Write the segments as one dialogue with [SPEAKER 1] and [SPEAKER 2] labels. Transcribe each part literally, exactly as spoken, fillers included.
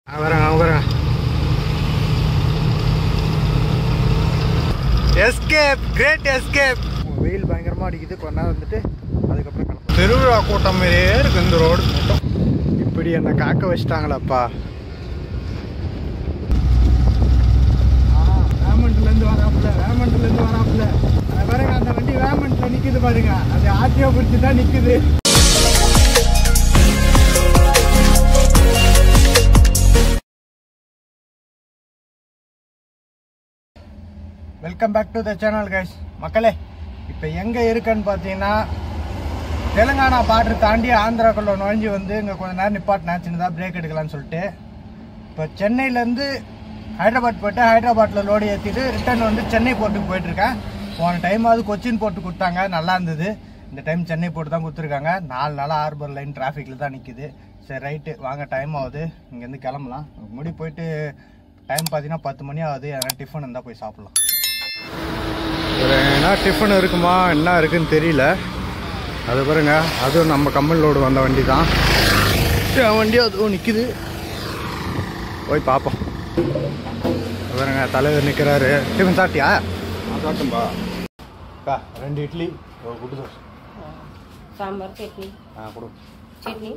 [SPEAKER 1] Escape, great escape. வெயில் பயங்கரமா அடிக்குது. கொஞ்ச நேரம் வந்துட்டு அதுக்கப்புறம் கிளம்பும். திருவிழா கூட்டம் மாதிரியே இருக்கு இந்த ரோடு. இப்படி என்ன காக்க வச்சுட்டாங்களாப்பா. வேமண்ட்ல இருந்து வராப்புல வேமண்ட்ல இருந்து வராப்புல பாருங்க. அந்த வண்டி வேமண்ட்ல நிக்குது பாருங்க. அது ஆர்டிஓ பிடிச்சி தான் நிக்குது. Welcome back to the channel guys. மக்களே, இப்போ எங்கே இருக்குன்னு பார்த்தீங்கன்னா தெலுங்கானா பார்டர் தாண்டி ஆந்திராக்குள்ள நுழைஞ்சி வந்து இங்கே கொஞ்சம் நேரம் நிப்பாட்டினா சின்னதாக பிரேக் எடுக்கலான்னு சொல்லிட்டு இப்போ சென்னையிலேருந்து ஹைதராபாத் போய்ட்டு ஹைதராபாத்தில் லோடு ஏற்றிட்டு ரிட்டர்ன் வந்து சென்னை போர்ட்டுக்கு போயிட்டுருக்கேன். போன டைமாவது கொச்சின் போர்ட்டு கொடுத்தாங்க, நல்லா இருந்தது. இந்த டைம் சென்னை போர்ட்டு தான் கொடுத்துருக்காங்க. நாலு நாளாக ஹார்பர் லைன் டிராஃபிக்கில் தான் நிற்கிது. சரி ரைட்டு வாங்க, டைம் ஆகுது, இங்கேருந்து கிளம்பலாம். முடி போயிட்டு டைம் பார்த்தீங்கன்னா பத்து மணி ஆகுது. அதனால் டிஃபன் இருந்தால் போய் சாப்பிட்லாம். என்ன டிஃபன் இருக்குமா என்ன இருக்குன்னு தெரியல. அது பாருங்க, அதுவும் நம்ம கம்பெனிலோடு வந்த வண்டி தான். வண்டி அதுவும் நிற்கிது, போய் பார்ப்போம். பாருங்க, தலைவர் நிற்கிறாரு. டிஃபன் சாப்பிட்டியா? சாப்பிட்டோம்பா. அக்கா ரெண்டு இட்லி ஒரு குட்டு தோசை,
[SPEAKER 2] சாம்பார் சட்னி.
[SPEAKER 1] ஆ கொடு.
[SPEAKER 2] சட்னி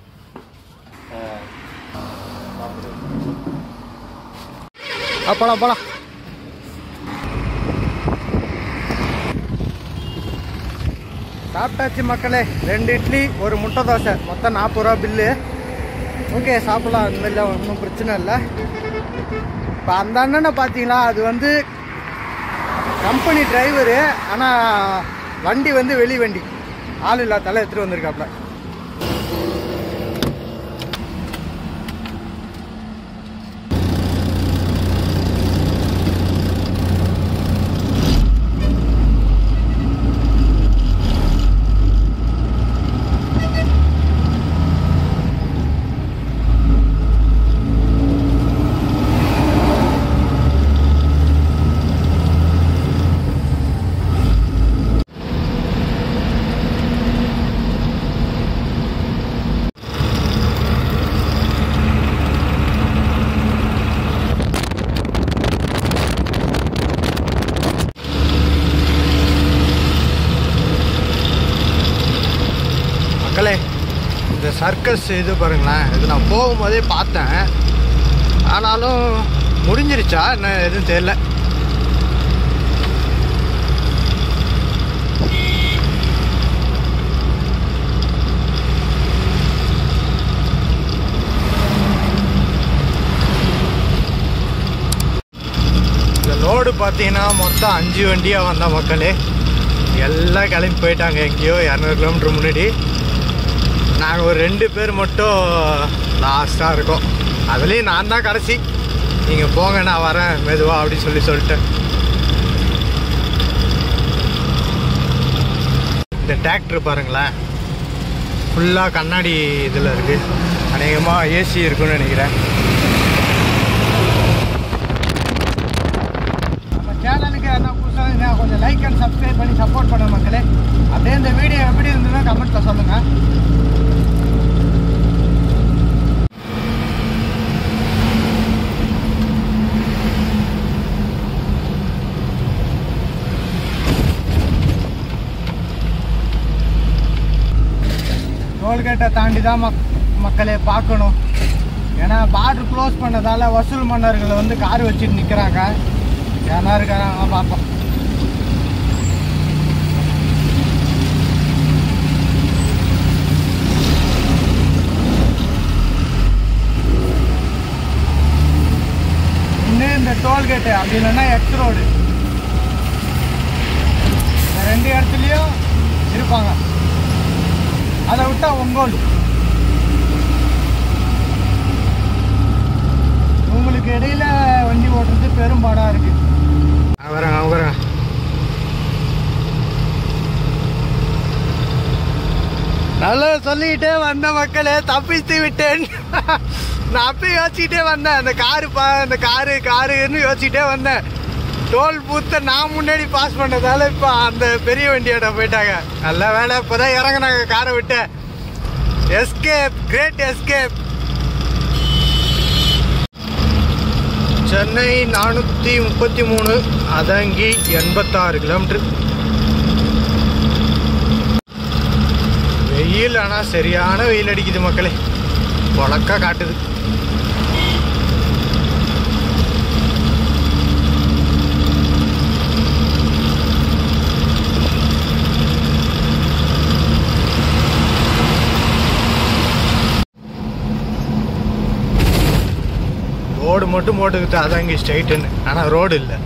[SPEAKER 1] போலாம் போலாம். சாப்பிட்டாச்சு மக்களே. ரெண்டு இட்லி ஒரு முட்டை தோசை, மொத்தம் நாற்பது ரூபா பில்லு. ஓகே சாப்பிடலாம், அந்த மாதிரிலாம் ஒன்றும் பிரச்சனை இல்லை. இப்போ அந்த அண்ணனை பார்த்தீங்களா, அது வந்து கம்பெனி டிரைவரு, ஆனால் வண்டி வந்து வெளி வண்டி, ஆள் இல்லாதால எடுத்துகிட்டு வந்திருக்காப்புல. மக்களே, இந்த சர்க்கஸ் இது பாருங்களேன், இது நான் போகும்போதே பார்த்தேன். ஆனாலும் முடிஞ்சிருச்சா என்ன எதுவும் தெரியல. இந்த லோடு பார்த்தீங்கன்னா மொத்தம் அஞ்சு வண்டியாக வந்த மக்களே. எல்லாம் கிளம்பி போயிட்டாங்க எங்கேயோ இரநூறு கிலோமீட்டர் முன்னாடி. நாங்கள் ஒரு ரெண்டு பேர் மட்டும் லாஸ்ட்டாக இருக்கோம். அதுலேயும் நான் தான் கடைசி. நீங்கள் போங்க, நான் வரேன் மெதுவாக அப்படின்னு சொல்லி சொல்லிட்டேன். இந்த டிராக்டர் பாருங்களேன், ஃபுல்லாக கண்ணாடி இதில் இருக்குது. அநேகமாக ஏசி இருக்குன்னு நினைக்கிறேன். நம்ம சேனலுக்கு என்ன புதுசாக கொஞ்சம் லைக் அண்ட் சப்ஸ்கிரைப் பண்ணி சப்போர்ட் பண்ண மக்களே. அப்படியே இந்த வீடியோ எப்படி இருந்ததுன்னா கமெண்ட்டில் சொல்லுங்கள். டோல்கேட்டை தாண்டி தான் மக் மக்களே பார்க்கணும். ஏன்னா பார்டர் க்ளோஸ் பண்ணதால் வசூல் மன்னர்கள் வந்து கார் வச்சுட்டு நிற்கிறாங்க. ஏன்னா இருக்கிறாங்க பார்ப்போம். இன்னும் இந்த டோல்கேட்டு அப்படி இல்லைன்னா எக்ஸ் ரோடு, இந்த ரெண்டு இடத்துலையும் இருப்பாங்க. அதை விட்டா ஒங்கோல். உங்களுக்கு இடையில வண்டி ஓட்டுறது பெரும்பாடாக இருக்கு. வரேன் வரேன். நல்லா சொல்லிக்கிட்டே வந்த மக்களே, தப்பித்து விட்டேன். நான் அப்பயும் யோசிச்சுட்டே வந்தேன், அந்த காரு பா அந்த காரு காருன்னு யோசிச்சுட்டே வந்தேன். டோல் பூத்தை நான் முன்னாடி பாஸ் பண்ணதால இப்போ அந்த பெரிய வண்டியோட போயிட்டாங்க. நல்ல வேலை, இப்போதான் இறங்கினாங்க காரை விட்டு. Escape, great escape. சென்னை நானூற்றி முப்பத்தி மூணு, அதங்கி எண்பத்தாறு கிலோமீட்டர். வெயில் ஆனால் சரியான வெயில் அடிக்குது மக்களே, பொழக்கா காட்டுது. ரோடு மட்டும் போட்டுக்கிட்டு அதங்கி ஸ்ட்ரைட்டுன்னு, ஆனால் ரோடு இல்லை.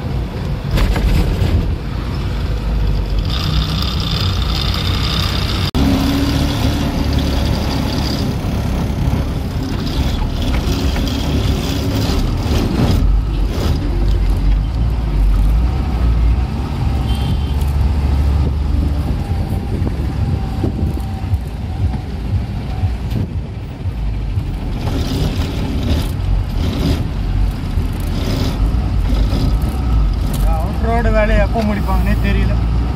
[SPEAKER 1] ரோடு வேலையை எப்போ முடிப்பாங்கன்னே தெரியல.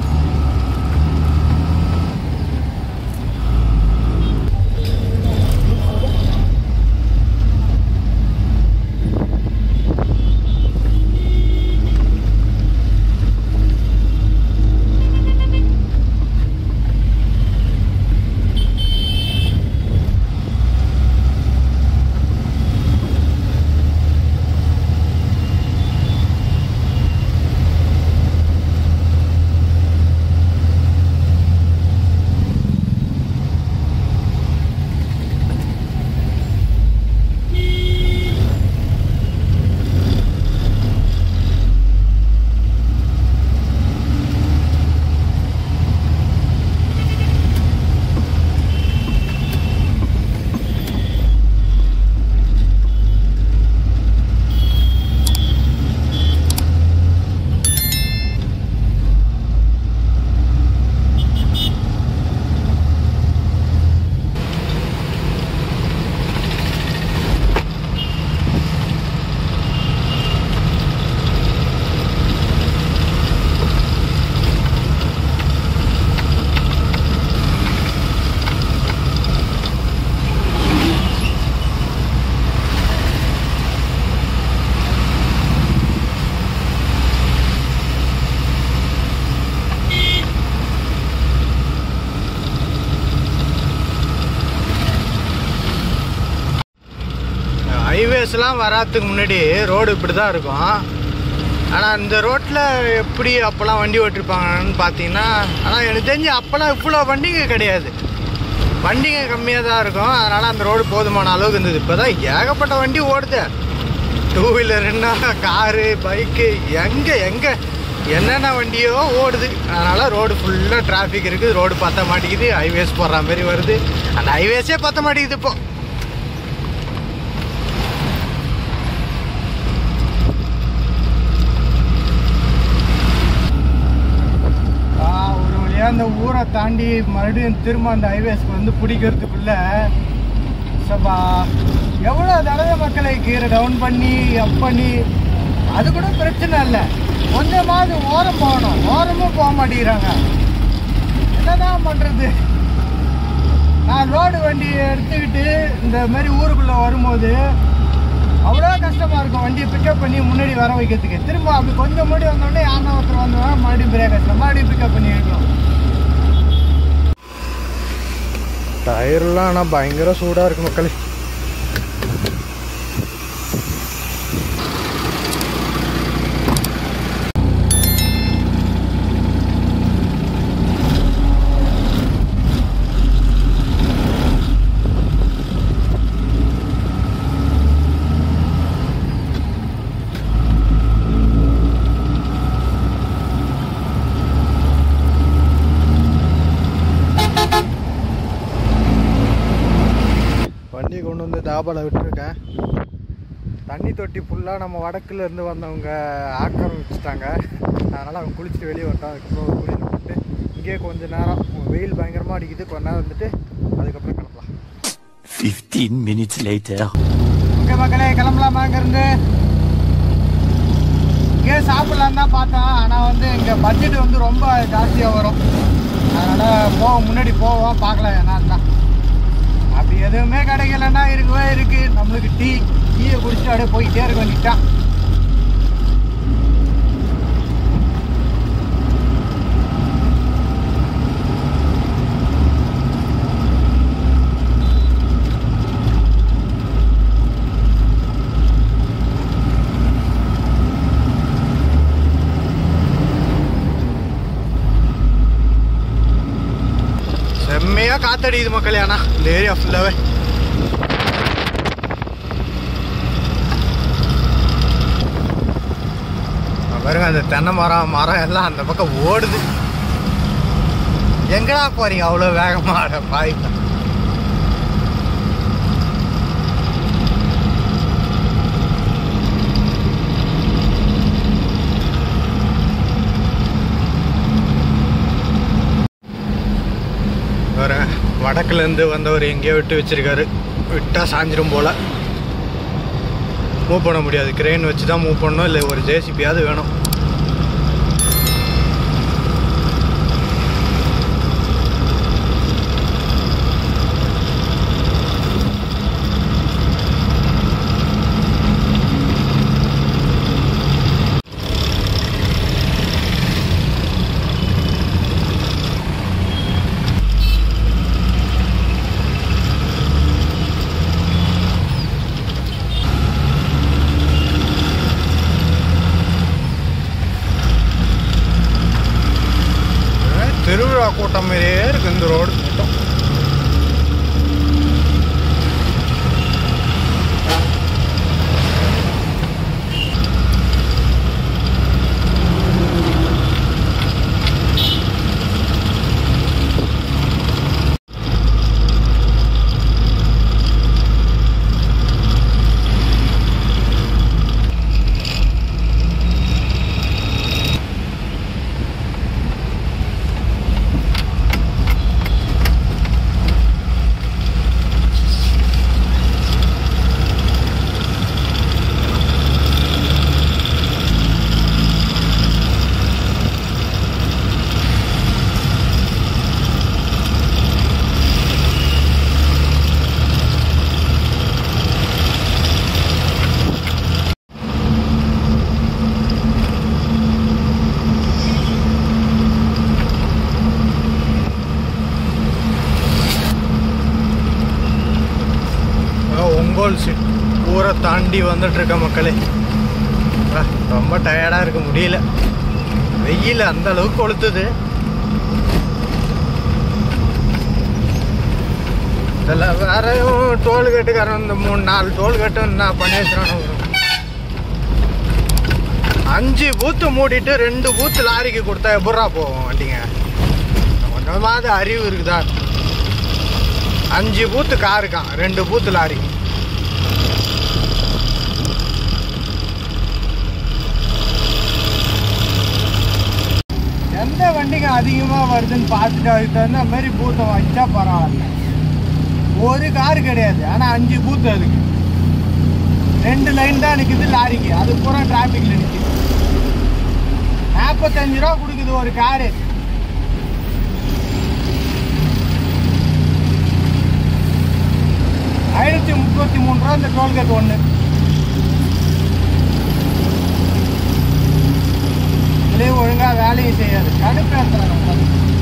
[SPEAKER 1] ஹைவேஸ்லாம் வராதுக்கு முன்னாடி ரோடு இப்படி தான் இருக்கும். ஆனால் இந்த ரோட்டில் எப்படி அப்போல்லாம் வண்டி ஓட்டிருப்பாங்கன்னு பார்த்தீங்கன்னா, ஆனால் எனக்கு தெரிஞ்சு அப்போல்லாம் இவ்வளோ வண்டிங்க கிடையாது, வண்டிங்க கம்மியாக தான் இருக்கும். அதனால் அந்த ரோடு போதுமான அளவுக்கு இருந்தது. இப்போ தான் ஏகப்பட்ட வண்டி ஓடுது, டூ வீலருன்னா காரு, பைக்கு, எங்கே எங்கே என்னென்ன வண்டியோ ஓடுது. அதனால் ரோடு ஃபுல்லாக டிராஃபிக் இருக்குது, ரோடு பற்ற மாட்டேங்குது, ஹைவேஸ் போடுற மாதிரி வருது. அந்த ஹைவேஸே பற்ற மாட்டேங்குது இப்போ. அந்த ஊரை தாண்டி மறுபடியும் திரும்ப அந்த ஹைவேஸ்க்கு வந்து பிடிக்கிறதுக்குள்ள சபா எவ்வளோ தடவை மக்களை கீரை டவுன் பண்ணி அப் பண்ணி, அது கூட பிரச்சனை இல்லை, கொஞ்சமாவது ஓரம் போகணும், ஓரமும் போக மாட்டேங்கிறாங்க. என்னதான் பண்ணுறது? நான் ரோடு வண்டி எடுத்துக்கிட்டு இந்த மாதிரி ஊருக்குள்ளே வரும்போது அவ்வளோ கஷ்டமாக இருக்கும் வண்டியை பிக்கப் பண்ணி முன்னாடி வர வைக்கிறதுக்கு. திரும்ப அப்படி கொஞ்சம் முன்னாடி வந்தோடனே யானை ஒருத்தர் வந்தோன்னா மறுபடியும் பிரேக் கஷ்டம், மறுபடியும் பிக்கப் பண்ணி எடுக்கணும். டயர்லாம் ஆனால் பயங்கர சூடாக இருக்கு மக்களே. வண்டி கொண்டு வந்து தாபாவில் விட்டுருக்கேன். தண்ணி தொட்டி ஃபுல்லாக நம்ம வடக்குல இருந்து வந்தவங்க ஆக்கிரமிச்சிட்டாங்க. அதனால் அவங்க குளிச்சுட்டு வெளியே வந்தோம். அதுக்கப்புறம் குளியில் போட்டு இங்கேயே கொஞ்சம் நேரம், வெயில் பயங்கரமாக அடிக்குது, கொஞ்ச நேரம் வந்துட்டு அதுக்கப்புறம் கிளம்பலாம்.
[SPEAKER 3] fifteen minutes later.
[SPEAKER 1] ஓகே மக்களே, கிளம்பலாமா இங்கேருந்து? இங்கே சாப்பிட்லான்னு தான் பார்த்தோம், ஆனால் வந்து இங்கே பட்ஜெட் வந்து ரொம்ப ஜாஸ்தியாக வரும். அதனால் போவோம், முன்னாடி போவோம், பார்க்கலாம் என்னன்னா. அப்படி எதுவுமே கிடைக்கலன்னா இருக்கவே இருக்குது, நம்மளுக்கு டீ டீயை குடிச்சிட்டு அப்படியே போய்கிட்டே இருக்க வேண்டியதான். காத்தடிக்குது மக்களே. ஆனால் இந்த ஏரியா ஃபுல்லாகவே பாருங்க, அந்த தென்னை மரம் மரம் எல்லாம் அந்த பக்கம் ஓடுது. எங்கடா போறீங்க அவ்வளோ வேகமாக பாய்க்க? வடக்குலேருந்து வந்தவர் எங்கேயோ விட்டு வச்சிருக்காரு. விட்டா சாஞ்சிரும் போல. மூவ் பண்ண முடியாது, கிரெயின் வச்சு தான் மூவ் பண்ணணும், இல்லை ஒரு ஜேசிபியாவது வேணும். திருவிழா கூட்டம் மாதிரியே இருக்கு இந்த ரோடு மட்டும். ஊரை தாண்டி வந்துட்டு இருக்க மக்களே. ரொம்ப டயர்டா இருக்க முடியல, வெயில் அந்த அளவுக்கு கொளுத்துது. இதில் வேற டோல்கேட்டுக்காரன் இந்த மூணு நாலு டோல்கேட்டு என்ன பண்ணி வச்சுறானு. அஞ்சு பூத்து மூடிட்டு ரெண்டு பூத்து லாரிக்கு கொடுத்தா எப்படா போவோம் வண்டிங்க? கொஞ்சமாவது அறிவு இருக்குதா? அஞ்சு பூத்து காருக்கான், ரெண்டு பூத்து லாரி. எந்த வண்டிங்க அதிகமாக வருதுன்னு பார்த்துட்டு அதுக்கு தகுந்த மாதிரி பூத்தை வச்சா பரவாயில்ல. ஒரு காரு கிடையாது, ஆனால் அஞ்சு பூத்து அதுக்கு. ரெண்டு லைன் தான் நிற்குது லாரிக்கு, அது பூரா டிராஃபிக்கில் நிற்குது. நாற்பத்தஞ்சு ரூபா கொடுக்குது ஒரு காரு. ஐநூற்றி முப்பத்தி மூணு ரூபா இந்த டோல்கேட் ஒன்று. இதுலேயே ஒழுங்காக வேலையும் செய்யாது, கடுப்பு ஏற்றுறாங்க.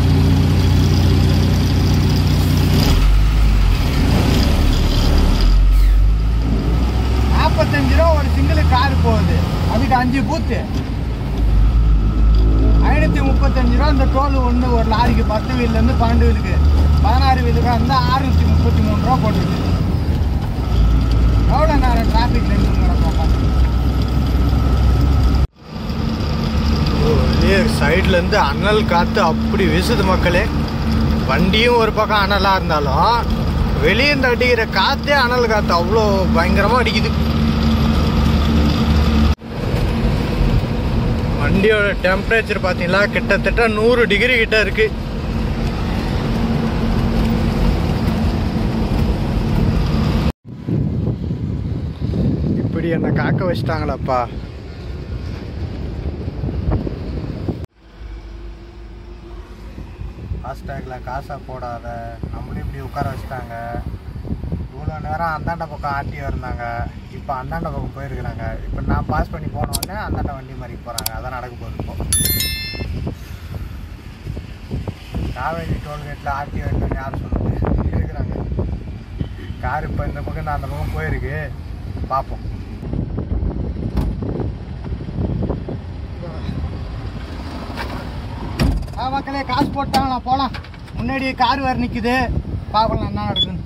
[SPEAKER 1] நாற்பத்தஞ்சு ரூபா ஒரு சிங்கிள் காரு போகுது, அதுக்கு அஞ்சு பூத்து. ஐநூற்றி முப்பத்தஞ்சு ரூபா இந்த டோல் ஒன்று ஒரு லாரிக்கு. பத்து வீல்லேருந்து பன்னெண்டு வீலுக்கு, பதினாறு வீலுக்காக இருந்தால் அறுநூற்றி முப்பத்தி மூணு ரூபா போட்டுருக்கு. எவ்வளோ நேரம் டிராஃபிக் நின்றுங்கிற பார்க்க. வெளியே சைட்லேருந்து அனல் காற்று அப்படி வீசுது மக்களே. வண்டியும் ஒரு பக்கம் அனலாக இருந்தாலும் வெளியே இந்த அடிக்கிற காற்றே அனல் காற்று அவ்வளோ பயங்கரமாக அடிக்குது. வண்டியோட டெம்பரேச்சர் பார்த்தீங்களா, கிட்டத்தட்ட நூறு டிகிரி கிட்ட இருக்கு. இப்படி என்ன காக்க வச்சிட்டாங்களாப்பா. ஃபாஸ்டேக்ல காசை போடாத நம்மளும் இப்படி உட்கார வச்சுட்டாங்க. இவ்வளோ நேரம் அந்தாண்ட பக்கம் ஆர்டிஓ இருந்தாங்க, இப்போ அந்தாண்ட பக்கம் போயிருக்கிறாங்க. இப்போ நான் பாஸ் பண்ணி போனோடனே அந்தாண்ட வண்டி மாதிரி போகிறாங்க. அதான் நடக்க போகுது. இப்போ காவேரி டோல்கேட்டில் ஆர்டிஓ இல்லைன்னு யாரும் சொல்லுங்க இருக்கிறாங்க. கார் இப்போ இந்த பக்கம் நான் அந்த பக்கம் போயிருக்கு, பார்ப்போம். ஆ மக்களே, காசு போட்டாங்க, நான் போகலாம். முன்னாடி கார் வேறு நிற்குது. பார்க்கலாம் என்ன நடக்குதுன்னு.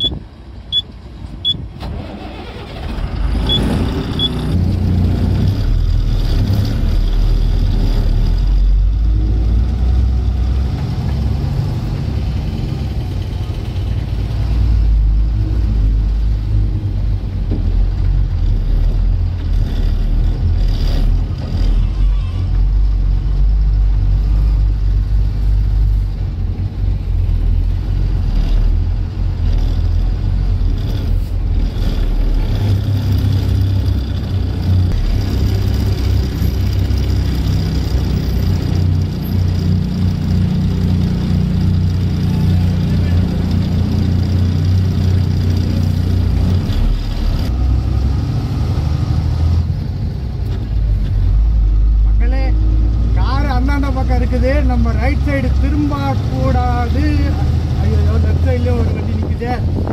[SPEAKER 1] இருக்குது நம்ம ரைட் சைடு திரும்ப கூடாது. ஐயோ லெஃப்ட் சைட்லயும் ஒரு வண்டி நிக்குது.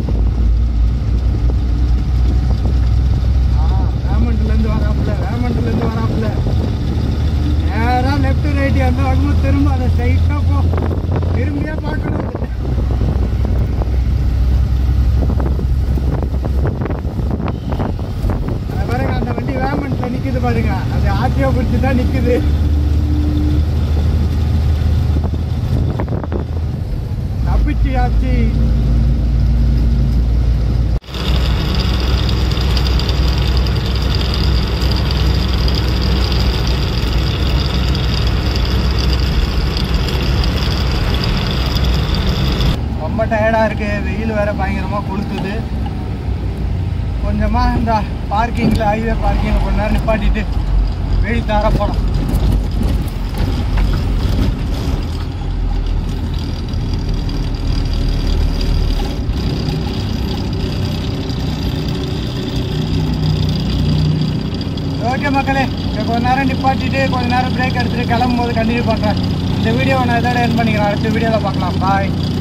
[SPEAKER 1] வேமண்ட்ல இருந்து வராப்புல வேமண்ட்ல இருந்து வராப்புல நேரா லெஃப்ட் ரைட் எந்த பக்கமும் திரும்ப அதை ஸ்ட்ரைட்டா போ. திரும்பியே பார்க்கணும். பாருங்க அந்த வண்டி வேமண்ட்ல நிக்குது பாருங்க. அது ஆர்டிஓ பிடிச்சி தான் நிக்குது. ஆச்சு ரொம்ப டயர்டா இருக்கு. வெயில் வேற பயங்கரமா கொளுத்துது. கொஞ்சமா இந்த பார்க்கிங்ல ஹைவே பார்க்கிங்ல கொஞ்ச நேரம் நிப்பாட்டிட்டு வெயில் தார போலாம். ஓகே மக்களே, கொஞ்ச நேரம் நிப்பாட்டிட்டு கொஞ்ச நேரம் பிரேக் எடுத்துட்டு கிளம்பும் போது கண்டினியூ பண்ணுறேன். இந்த வீடியோவை நான் இதோட என் பண்ணிக்கிறேன். அடுத்த வீடியோவில் பார்க்கலாம். பாய்.